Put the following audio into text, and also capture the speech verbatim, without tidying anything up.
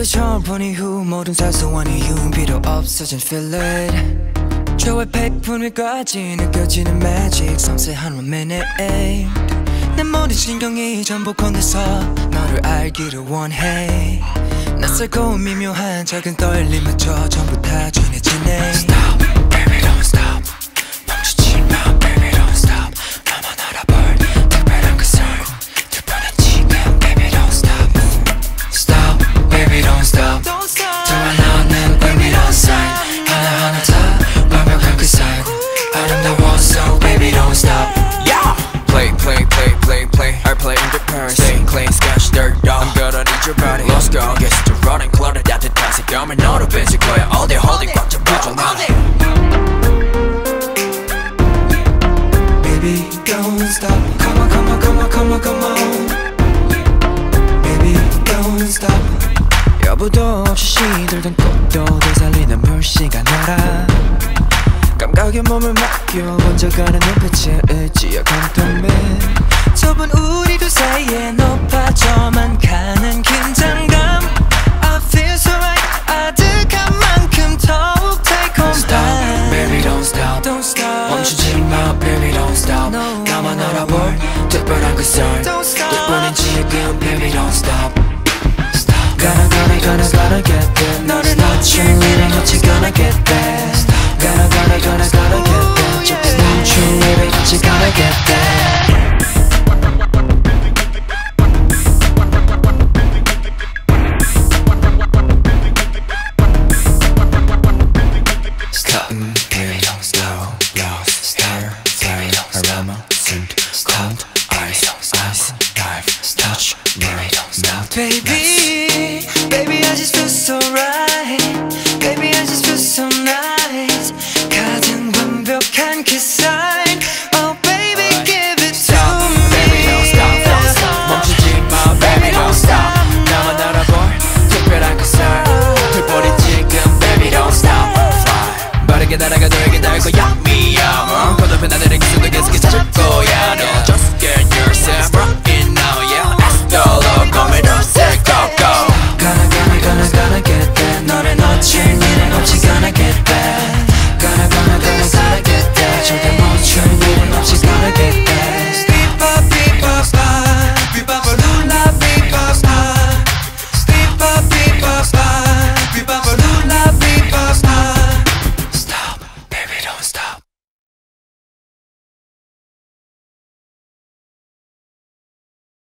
너를 처음 본 이후 모든 사소한 이유는 필요 없어진 feel it 저의 백분 위까지 느껴지는 magic 섬세한 one minute 내 모든 신경이 전부 건네서 너를 알기를 원해 낯설고 미묘한 작은 떨림마저 전부 다 진해지네 Stop, baby don't stop 멈추지 마, baby don't stop 나만 알아볼 특별한 그 soul 특별한 지금, baby don't stop Stop, baby don't stop 정말 너는 의미로운 sign 하나하나 다 완벽한 그 sign 아름다워 so baby don't stop Yeah! Play, play, play, play, play I play in the past Stay clean, scratch dirt dog I'm gonna need your body Let's go Get to running clutter 따뜻한 색감을 너로 뺏을 거야 All day holding 꽉 잡아줘 나 Baby don't stop Come on, come on, come on, come on, come on Baby don't stop 여부도 없이 시들던 꽃도 되살리는 물시간 너라 감각에 몸을 맡겨 번져가는 눈빛에 의지와 공통점 좁은 우리 둘 사이에 높아져만 가는 긴장감 I feel so right 아득한 만큼 더욱 달콤한 Stop, baby don't stop Don't stop 멈추지 마, baby don't stop no, 나만 알아볼 특별한 그 soul Don't stop 특별한 지금, baby don't stop Stop Gonna, gonna, gonna, gonna get there 너를 놓친 일은 어찌 gonna get there Gonna, gonna, gonna, gonna get there Just 멈춘 일은 어찌 gonna get there Stop, baby don't stop Lost, stare, play, aroma, scent, cold, ice, ice, life, touch, baby don't stop Baby